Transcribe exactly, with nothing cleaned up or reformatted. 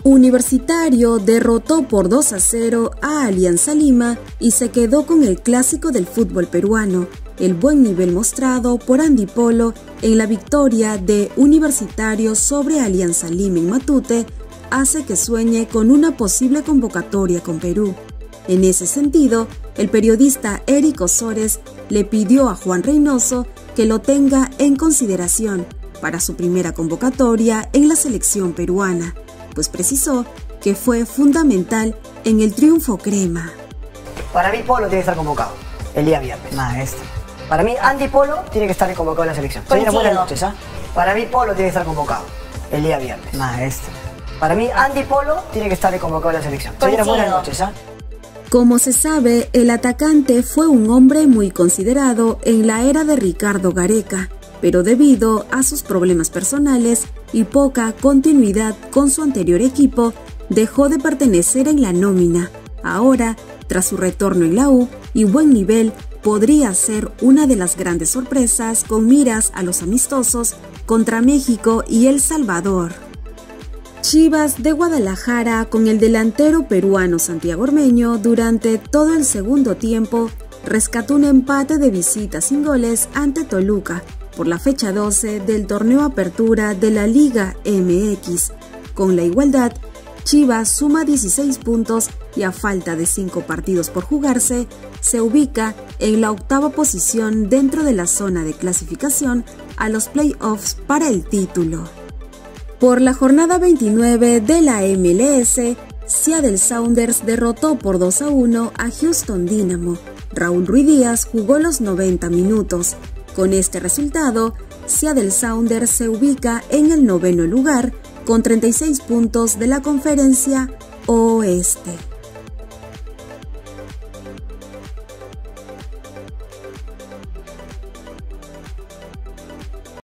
Universitario derrotó por dos a cero a Alianza Lima y se quedó con el clásico del fútbol peruano. El buen nivel mostrado por Andy Polo en la victoria de Universitario sobre Alianza Lima en Matute hace que sueñe con una posible convocatoria con Perú. En ese sentido, el periodista Eric Osores le pidió a Juan Reynoso que lo tenga en consideración para su primera convocatoria en la selección peruana, pues precisó que fue fundamental en el triunfo crema. Para mí Polo tiene que estar convocado el día viernes. Maestro. Para mí Andy Polo tiene que estar convocado en la selección. Señora, buenas noches, ¿ah? Para mí Polo tiene que estar convocado el día viernes. Maestro. Para mí Andy Polo tiene que estar convocado en la selección. Señora, buenas noches, ¿ah? Como se sabe, el atacante fue un hombre muy considerado en la era de Ricardo Gareca, pero debido a sus problemas personales y poca continuidad con su anterior equipo, dejó de pertenecer en la nómina. Ahora, tras su retorno en la U y buen nivel, podría ser una de las grandes sorpresas con miras a los amistosos contra México y El Salvador. Chivas de Guadalajara, con el delantero peruano Santiago Ormeño, durante todo el segundo tiempo, rescató un empate de visita sin goles ante Toluca por la fecha doce del torneo Apertura de la Liga M X. Con la igualdad, Chivas suma dieciséis puntos y a falta de cinco partidos por jugarse, se ubica en la octava posición dentro de la zona de clasificación a los playoffs para el título. Por la jornada veintinueve de la M L S, Seattle Sounders derrotó por dos a uno a Houston Dynamo. Raúl Ruidíaz jugó los noventa minutos. Con este resultado, Seattle Sounders se ubica en el noveno lugar con treinta y seis puntos de la Conferencia Oeste.